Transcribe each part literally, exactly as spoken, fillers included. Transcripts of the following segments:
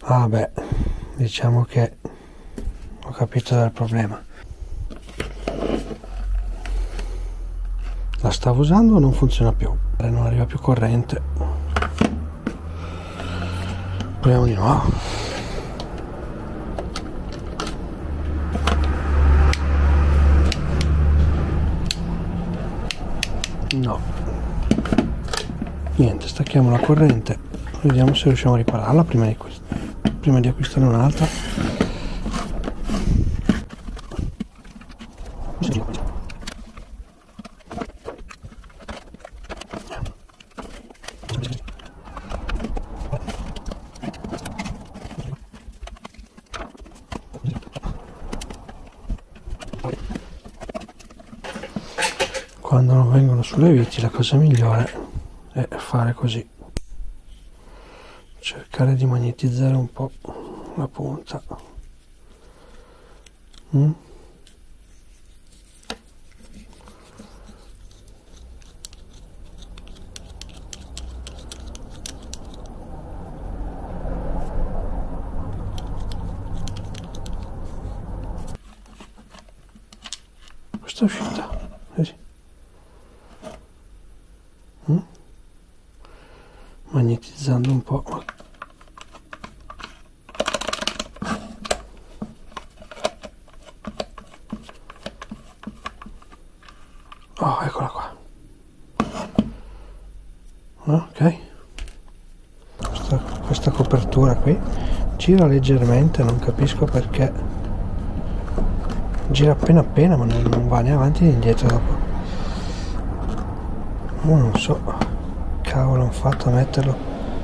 Ah beh, diciamo che ho capito del problema. La stavo usando, non funziona più, non arriva più corrente. Proviamo di nuovo. No, niente, stacchiamo la corrente, vediamo se riusciamo a ripararla prima di, prima di acquistare un'altra. Quando non vengono sulle viti la cosa migliore è fare così, cercare di magnetizzare un po' la punta. mm? Questa è uscita, vedi? Mm? Magnetizzando un po'. Oh, eccola qua. Ok, questa, questa copertura qui gira leggermente, non capisco perché. Gira appena appena, ma non va né avanti né indietro dopo. Oh, non so, cavolo, ho fatto a metterlo.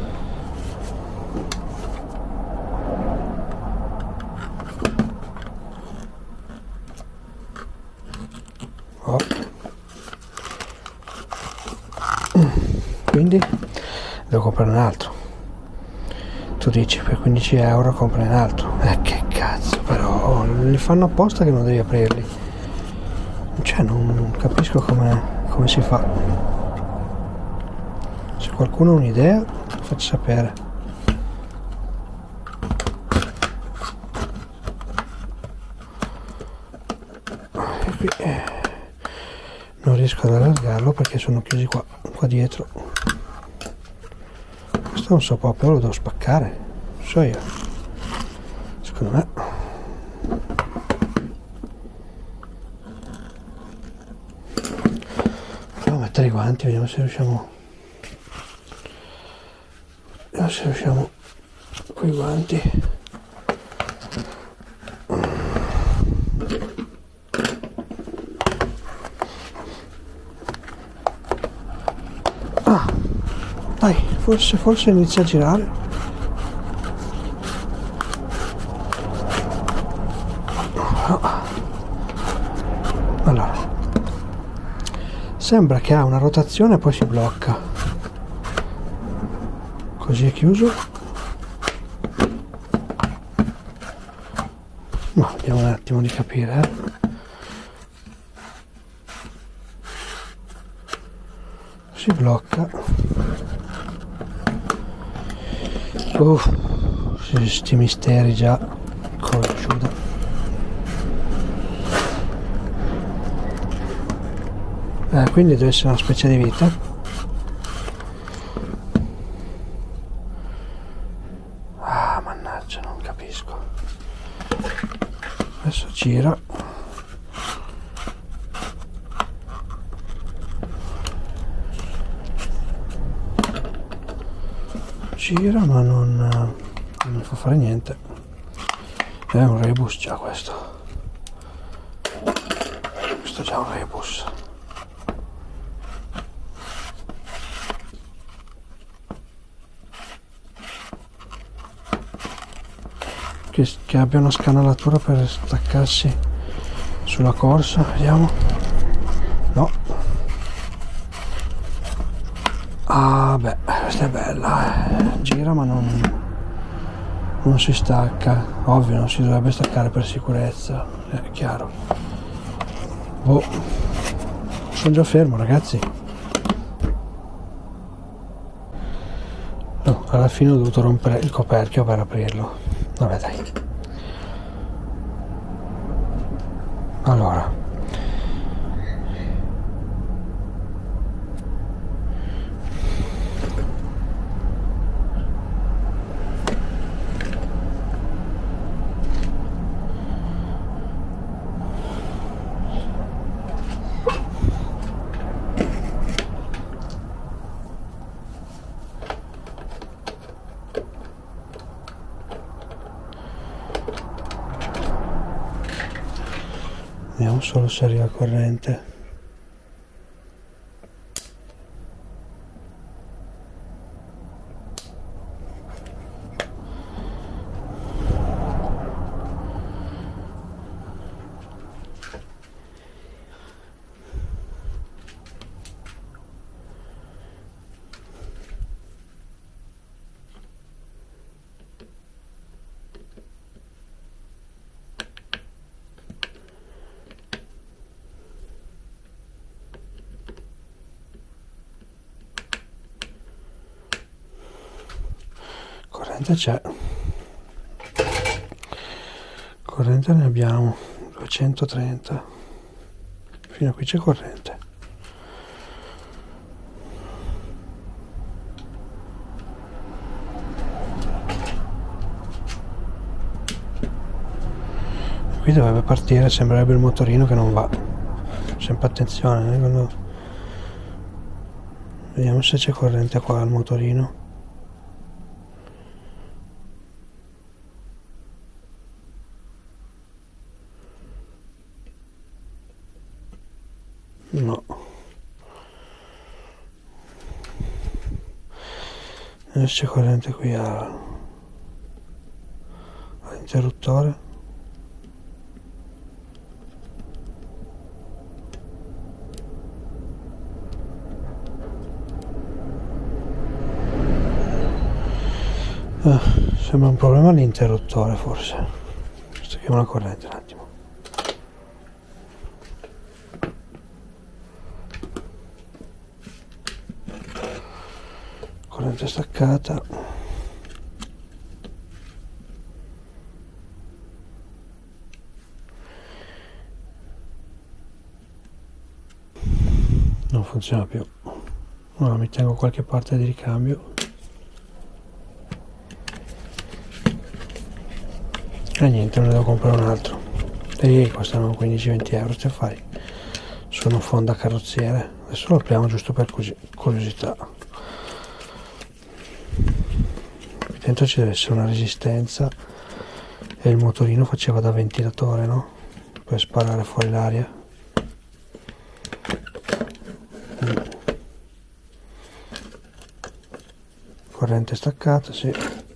Oh. Quindi devo comprare un altro. Tu dici per quindici euro compra un altro. Eh che cazzo, però li fanno apposta che non devi aprirli. Cioè non capisco come, come si fa. Se qualcuno ha un'idea faccia sapere. E qui, eh, non riesco ad allargarlo perché sono chiusi qua, qua dietro. Questo non so proprio, lo devo spaccare, non so io, secondo me. Proviamo a mettere i guanti, vediamo se riusciamo, vediamo se riusciamo con i guanti. Ah, dai, forse, forse inizia a girare. Allora, sembra che ha una rotazione e poi si blocca. Così è chiuso. No, vediamo un attimo di capire, eh. Si blocca. Uff, sti misteri già. Cocciuda. Eh, quindi deve essere una specie di vita. Ah, mannaggia, non capisco. Adesso gira. Gira ma non, non fa fare niente. È un rebus già questo. Questo è già un rebus. Che, che abbia una scanalatura per staccarsi sulla corsa, vediamo. No. Ah beh, questa è bella, eh. Gira ma non, non si stacca. Ovvio, non si dovrebbe staccare per sicurezza, è chiaro. Boh, sono già fermo, ragazzi. No, alla fine ho dovuto rompere il coperchio per aprirlo. Vabbè dai. Allora, vediamo solo se arriva corrente. Corrente c'è, corrente ne abbiamo duecentotrenta, fino a qui c'è corrente. Qui dovrebbe partire, sembrerebbe il motorino che non va, sempre attenzione, eh, quando... vediamo se c'è corrente qua al motorino. No, adesso c'è corrente qui all'interruttore. Ah, sembra un problema all'interruttore forse. Stacchiamo la corrente un attimo. Corrente staccata. Non funziona più. Ora mi tengo qualche parte di ricambio. E niente, ne devo comprare un altro. E costano quindici venti euro se fai. Sono fonda carrozziere. Adesso lo apriamo giusto per curiosità. Dentro ci deve essere una resistenza e il motorino faceva da ventilatore, no? Per sparare fuori l'aria. Mm. Corrente staccata, sì.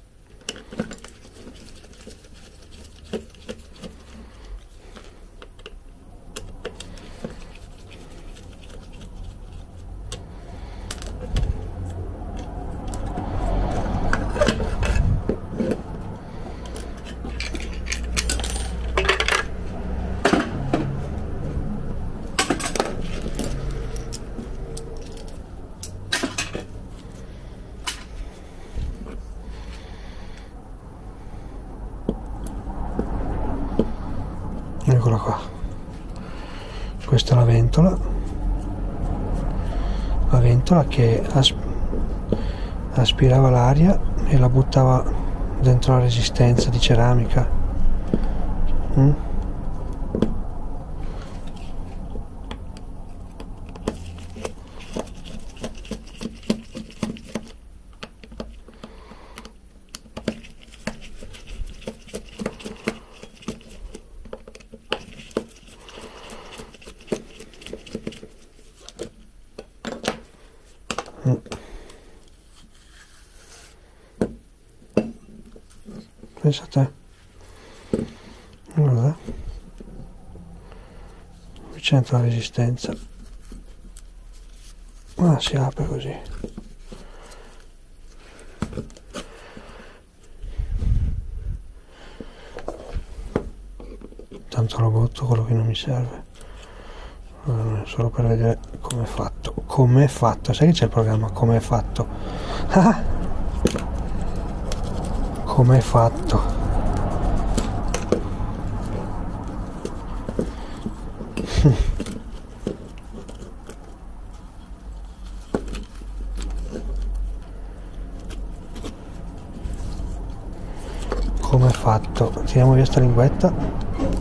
Eccola qua, questa è la ventola, la ventola che asp aspirava l'aria e la buttava dentro la resistenza di ceramica. Mm? Mm. Pensa a te, guarda, qui c'entra la resistenza, ah, si apre così, tanto lo butto quello che non mi serve. Allora, solo per vedere come è fatto, come è fatto, sai che c'è il programma come è fatto. Ah! come hai fatto? Come hai fatto? Tiriamo via sta linguetta.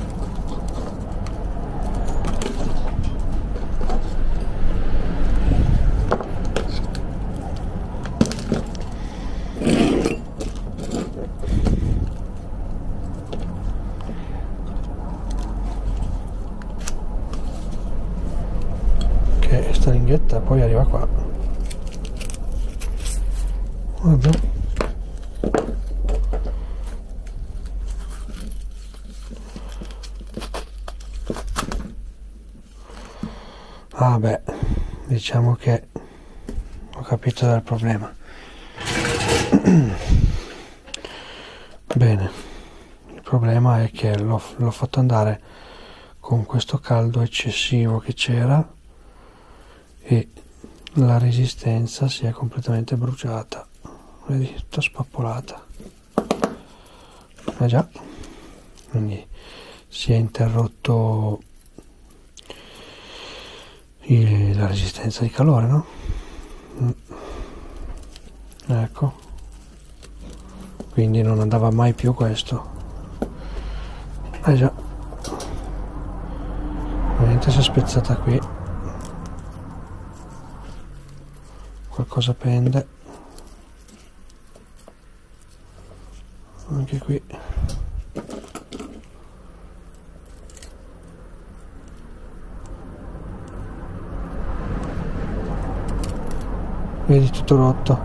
Ok, sta linguetta poi arriva qua. Guarda. Ah beh, diciamo che ho capito del problema. Bene, il problema è che l'ho fatto andare con questo caldo eccessivo che c'era e la resistenza si è completamente bruciata. Vedi, tutta spappolata. Eh già, quindi si è interrotto la resistenza di calore, no? Ecco, quindi non andava mai più questo. Eh già, ovviamente si è spezzata qui, qualcosa pende anche qui. Vedi, tutto rotto.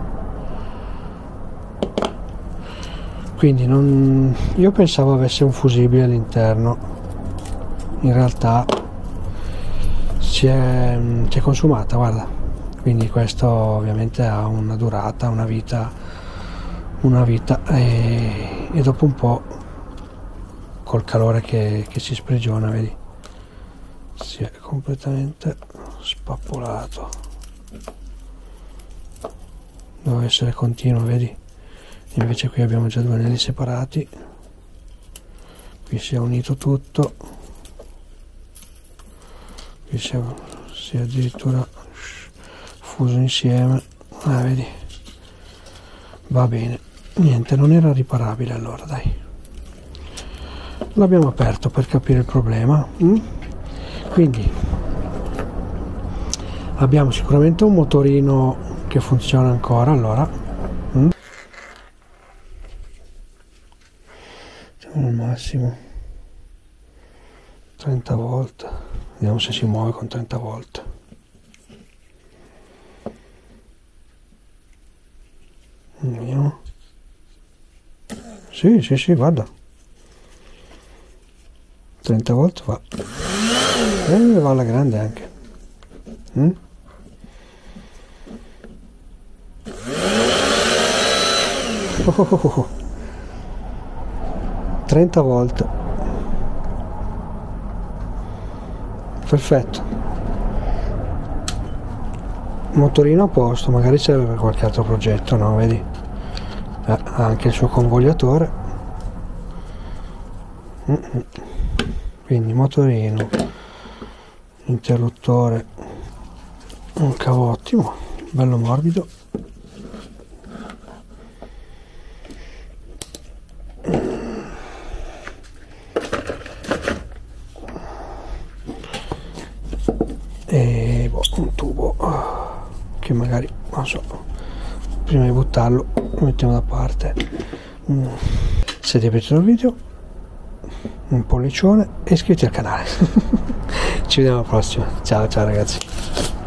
Quindi non, io pensavo avesse un fusibile all'interno, in realtà si è, si è consumata, guarda. Quindi questo ovviamente ha una durata, una vita, una vita e, e dopo un po', col calore che, che si sprigiona, vedi, si è completamente spappolato. Deve essere continuo, vedi? Invece qui abbiamo già due anelli separati, qui si è unito tutto, qui si è, si è addirittura fuso insieme. Ah, vedi? Va bene, niente, non era riparabile allora, dai. L'abbiamo aperto per capire il problema. Mm? Quindi abbiamo sicuramente un motorino che funziona ancora, allora mm? Facciamo al massimo trenta volt, vediamo se si muove con trenta volt. Vediamo. Sì, sì, sì, guarda, trenta volt va, e va alla grande anche. Mm? Oh, oh, oh, oh. trenta volt, perfetto, motorino a posto. Magari serve per qualche altro progetto, no? Vedi, eh, ha anche il suo convogliatore. Mm-mm. Quindi motorino, interruttore, un cavo ottimo, bello morbido. E boh, un tubo che magari, non so, prima di buttarlo lo mettiamo da parte. Mm. Se ti è piaciuto il video, un pollicione e iscriviti al canale. Ci vediamo alla prossima. Ciao ciao ragazzi.